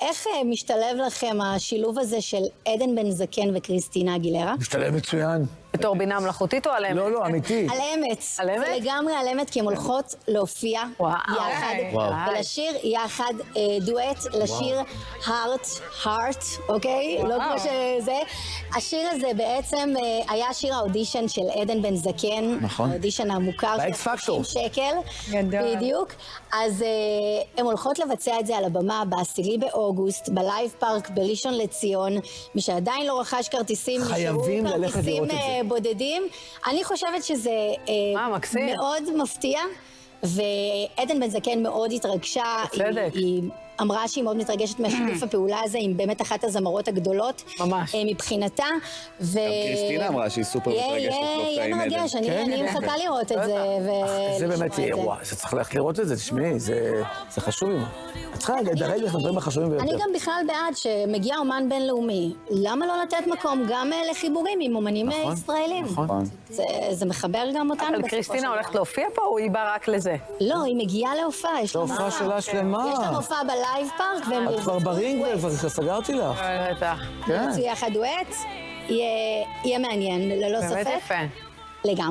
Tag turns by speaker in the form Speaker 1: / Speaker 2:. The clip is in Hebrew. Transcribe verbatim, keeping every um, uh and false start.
Speaker 1: איך משתלב לכם השילוב הזה של עדן בן זקן וקריסטינה אגילרה?
Speaker 2: משתלב מצוין.
Speaker 3: בתור בינה מלאכותית או על אמת?
Speaker 2: לא, לא, אמיתי.
Speaker 1: על אמת.
Speaker 3: על אמת?
Speaker 1: זה לגמרי על אמת, כי הן הולכות להופיע יחד, ולשיר יחד דואט, לשיר heart, heart, אוקיי? לא כמו שזה. השיר הזה בעצם היה שיר האודישן של עדן בן זקן.
Speaker 2: נכון.
Speaker 1: האודישן המוכר של חמישים שקל.
Speaker 3: גדול.
Speaker 1: בדיוק. אז הן הולכות לבצע את זה על הבמה בעשירי באוגוסט, בלייב פארק בראשון לציון. מי שעדיין לא רכש כרטיסים,
Speaker 2: חייבים ללכת לראות את זה.
Speaker 1: בודדים. אני חושבת שזה מאוד מפתיע, ועדן בן זקן מאוד התרגשה.
Speaker 3: בצדק.
Speaker 1: היא אמרה שהיא מאוד מתרגשת מהשיתוף הפעולה הזה, עם באמת אחת הזמרות הגדולות.
Speaker 3: ממש.
Speaker 1: מבחינתה.
Speaker 4: גם קריסטינה אמרה שהיא סופר מתרגשת בסוף
Speaker 1: יהיה מרגש, אני מחכה לראות את זה.
Speaker 2: זה באמת, וואי, זה צריך ללכת לראות את זה, תשמעי, זה חשוב. את צריכה לדרג לך לדברים החשובים ביותר.
Speaker 1: אני גם בכלל בעד שמגיע אומן בינלאומי. למה לא לתת מקום גם לחיבורים עם אומנים ישראלים?
Speaker 2: נכון.
Speaker 1: זה מחבר גם אותנו.
Speaker 3: אבל קריסטינה הולכת להופיע פה או היא באה רק לזה?
Speaker 1: לא, היא מגיעה להופעה.
Speaker 2: יש לה הופעה שלה שלמה.
Speaker 1: יש לה הופעה בלייב פארק.
Speaker 2: את כבר ברינג וכבר סגרתי לך.
Speaker 3: בטח.
Speaker 1: יצאו יחד דואט. יהיה מעניין, ללא ספק.
Speaker 3: באמת יפה.
Speaker 1: לגמרי.